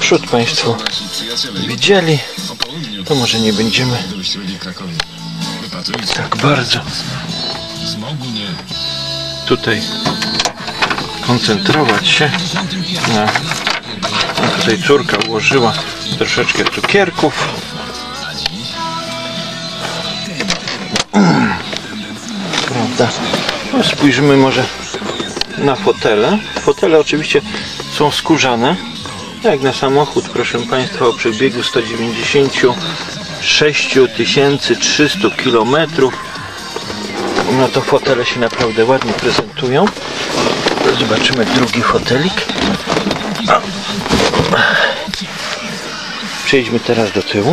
przód Państwo widzieli, to może nie będziemy tak bardzo tutaj koncentrować się na... Tutaj córka ułożyła troszeczkę cukierków. Prawda? No, spójrzmy może na fotele. Fotele oczywiście są skórzane, jak na samochód, proszę Państwa, o przebiegu 196 300 km. No to fotele się naprawdę ładnie prezentują. Zobaczymy drugi fotelik. Przejdźmy teraz do tyłu.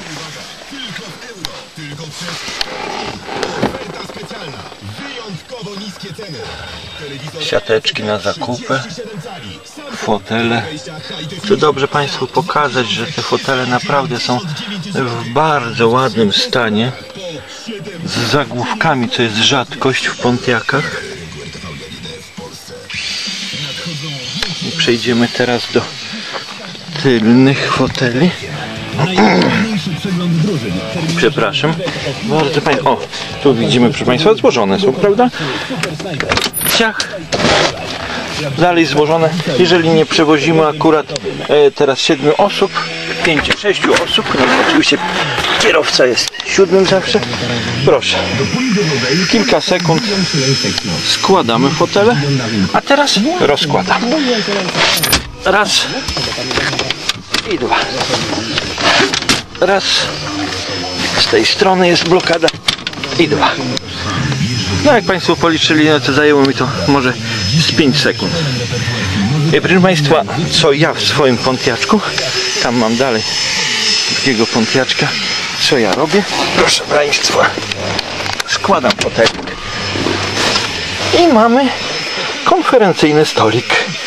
Siateczki na zakupy, fotele. Chcę dobrze Państwu pokazać, że te fotele naprawdę są w bardzo ładnym stanie, z zagłówkami, co jest rzadkość w Pontiacach. I przejdziemy teraz do tylnych foteli. Przepraszam bardzo Państwa. O, tu widzimy, proszę Państwa, złożone są, prawda? Ciach. Dalej złożone. Jeżeli nie przewozimy akurat teraz 7 osób, 5-6 osób, no oczywiście kierowca jest 7 zawsze. Proszę. Kilka sekund składamy fotele, a teraz rozkładam. Raz i dwa. Raz. Z tej strony jest blokada i dwa. No jak Państwo policzyli, no to zajęło mi to może z 5 sekund. Proszę Państwa, co ja w swoim Pontiaczku, tam mam dalej takiego Pontiaczka, co ja robię? Proszę Państwa, składam fotelik i mamy konferencyjny stolik.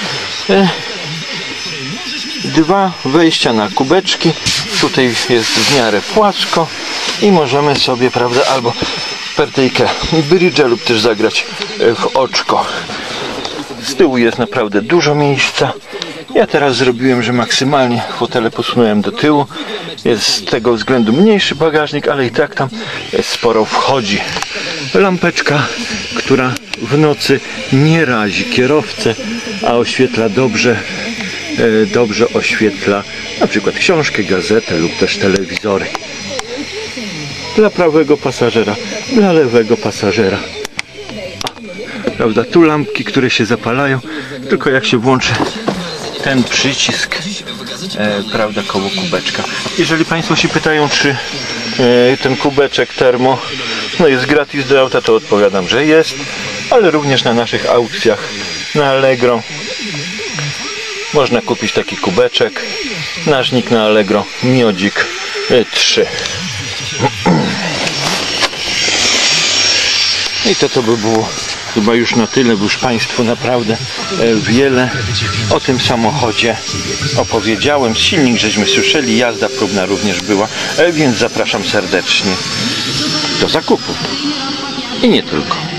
Dwa wejścia na kubeczki, tutaj jest w miarę płasko i możemy sobie, prawda, albo partyjkę brydża lub też zagrać w oczko. Z tyłu jest naprawdę dużo miejsca. Ja teraz zrobiłem, że maksymalnie fotele posunąłem do tyłu. Jest z tego względu mniejszy bagażnik, ale i tak tam sporo wchodzi. Lampeczka, która w nocy nie razi kierowcę, a oświetla dobrze oświetla na przykład książkę, gazetę lub też telewizory. Dla prawego pasażera, dla lewego pasażera. Prawda, tu lampki, które się zapalają, tylko jak się włączy ten przycisk, prawda, koło kubeczka. Jeżeli Państwo się pytają, czy ten kubeczek termo jest gratis do auta, to odpowiadam, że jest, ale również na naszych aukcjach na Allegro można kupić taki kubeczek. Nażnik na Allegro, miodzik 3. I to by było chyba już na tyle, bo już Państwu naprawdę wiele o tym samochodzie opowiedziałem. Silnik żeśmy słyszeli, jazda próbna również była, więc zapraszam serdecznie do zakupu. I nie tylko.